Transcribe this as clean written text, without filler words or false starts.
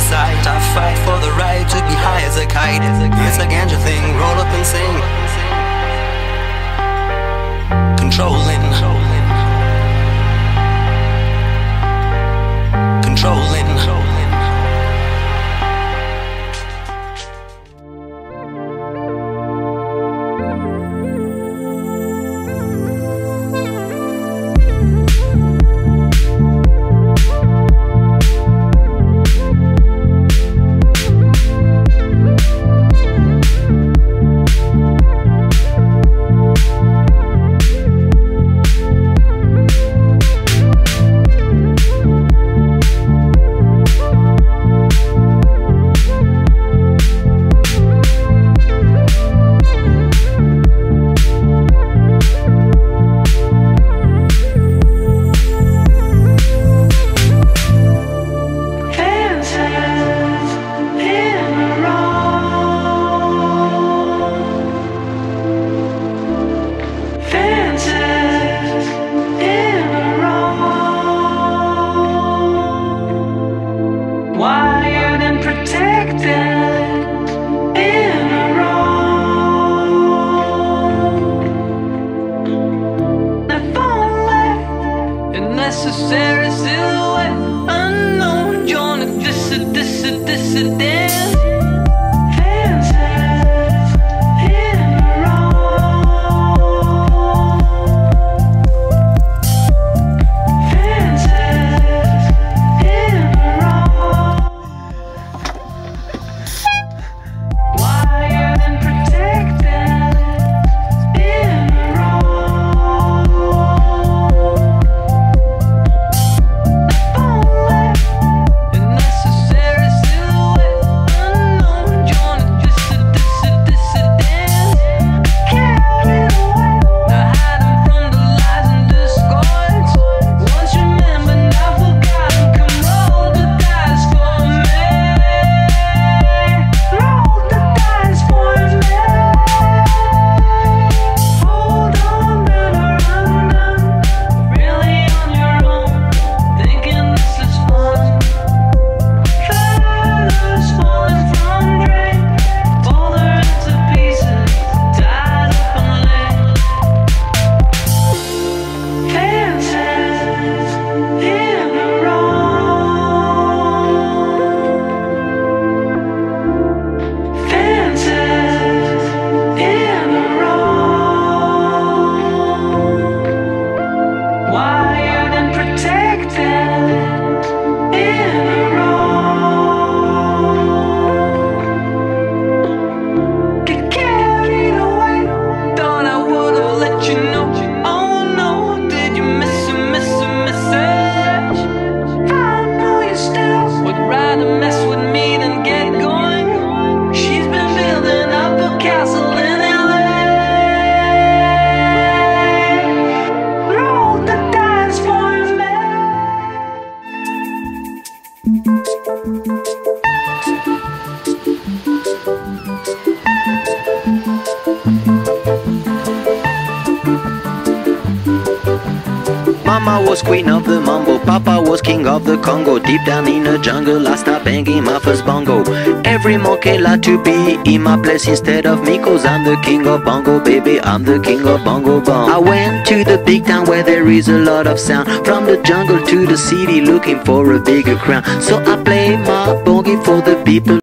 sight. I fight for the right to be high as a kite. It's a ganja thing, roll up and sing. Controlling. Controlling. Wired and protected in a row. If only a necessary silhouette, unknown joint of dissident. Fences in a row. Fences in a row. Wired and protected in a row. If only a necessary silhouette, unknown joint of dissident. Carried away, they're hiding from the lies and discords. Once remembered, now forgotten. Come roll the dice for me. Roll the dice for me. Hold on, better undone. Really on your own, thinking this is fun. Feathers falling from drain, fold her into pieces, tied up and laid. Fences in a row. Fences in a row. Wired and protected in a row. Get carried away, thought I would've let you know. Oh no, did you miss a message? I know you still would rather mess with me than get going. She's been building up a castle in LA. Roll the dice for me. Mama was queen of the mambo, Papa was king of the Congo. Deep down in the jungle I start banging my first bongo. Every monkey like to be in my place instead of me, cause I'm the king of bongo, baby, I'm the king of bongo bong. I went to the big town where there is a lot of sound, from the jungle to the city looking for a bigger crown. So I play my bongo for the people.